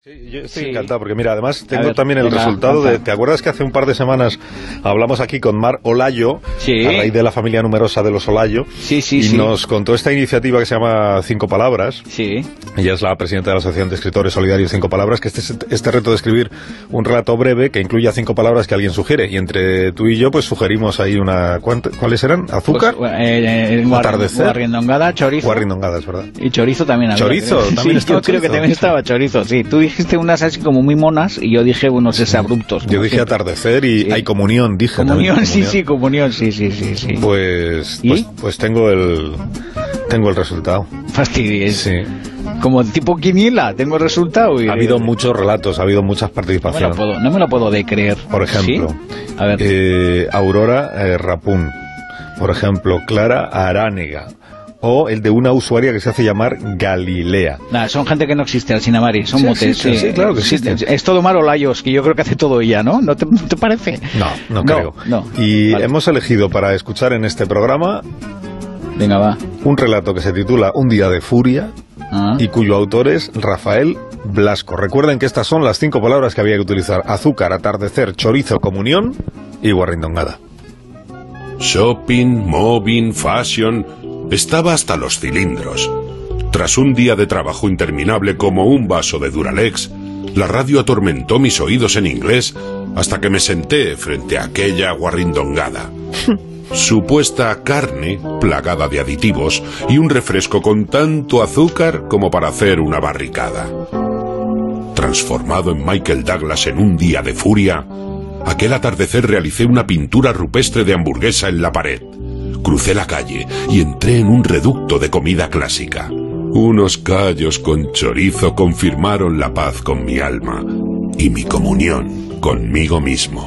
Sí, yo estoy encantado porque mira, además tengo también el venga, resultado de... ¿Te acuerdas que hace un par de semanas hablamos aquí con Mar Olayo, a raíz de la familia numerosa de los Olayo, y nos contó esta iniciativa que se llama 5 Palabras? Sí. Ella es la presidenta de la Asociación de Escritores Solidarios 5 Palabras, que este reto de escribir un relato breve que incluya 5 palabras que alguien sugiere, y entre tú y yo pues sugerimos ahí una... ¿Cuáles eran? ¿Azúcar? Pues, atardecer. Guarrindongada, chorizo. Guarrindongada, es verdad. Y chorizo también había. Chorizo, creo. también sí, yo creo que también estaba chorizo, sí. Tú dijiste unas así como muy monas y yo dije unos abruptos. Yo dije siempre. Atardecer y hay comunión, dije. Comunión, también, comunión, sí. Pues tengo el resultado. Fastidies. Sí. Como tipo quiniela, tengo el resultado. Ha habido muchos relatos, ha habido muchas participaciones. No me lo puedo de creer. Por ejemplo, ¿sí? A ver. Aurora Rapún. Por ejemplo, Clara Aránega. O el de una usuaria que se hace llamar Galilea. Nah, son gente que no existe, Alcinamari, son motes. Sí, claro que existe. Es todo Mar Olayos, que yo creo que hace todo ella, ¿no? ¿No te parece? No creo. No. Y hemos elegido para escuchar en este programa... Venga, va. Un relato que se titula Un día de furia y cuyo autor es Rafael Blasco. Recuerden que estas son las 5 palabras que había que utilizar: azúcar, atardecer, chorizo, comunión y guarrindongada. Shopping, moving, fashion... Estaba hasta los cilindros. Tras un día de trabajo interminable como un vaso de Duralex, la radio atormentó mis oídos en inglés hasta que me senté frente a aquella guarrindongada. Supuesta carne plagada de aditivos y un refresco con tanto azúcar como para hacer una barricada. Transformado en Michael Douglas en un día de furia, aquel atardecer realicé una pintura rupestre de hamburguesa en la pared. Crucé la calle y entré en un reducto de comida clásica. Unos callos con chorizo confirmaron la paz con mi alma y mi comunión conmigo mismo.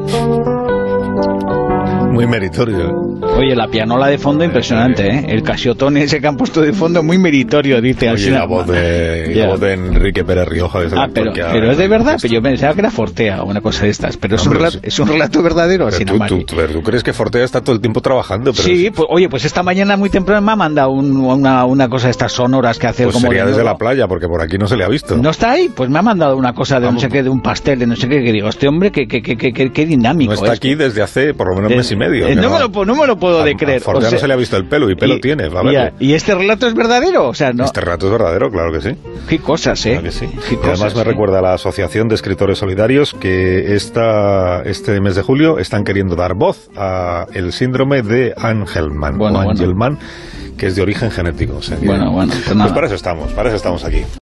Muy meritorio, ¿eh? Oye, la pianola de fondo impresionante, ¿eh? El casiotone ese que han puesto de fondo muy meritorio, dice. Oye, la voz de Enrique Pérez Rioja. Pero es de verdad, pero yo pensaba que era Fortea o una cosa de estas, pero es un relato verdadero. ¿Tú crees que Fortea está todo el tiempo trabajando? Pero sí, pues esta mañana muy temprano me ha mandado una cosa de estas sonoras que hace pues como... sería desde la playa, porque por aquí no se le ha visto. ¿No está ahí? Pues me ha mandado una cosa de no sé qué, de un pastel, de no sé qué, que digo, este hombre, qué dinámico. No está aquí desde hace por lo menos un mes y medio. No me lo puedo de creer. A Fortea no se le ha visto el pelo, y pelo tiene. ¿Y este relato es verdadero? O sea, no. Este relato es verdadero, claro que sí. Qué cosas, ¿eh? Claro que sí. Y además me recuerda a la Asociación de Escritores Solidarios que este mes de julio están queriendo dar voz a el síndrome de Angelman, Angelman, que es de origen genético. O sea, pues para eso estamos aquí.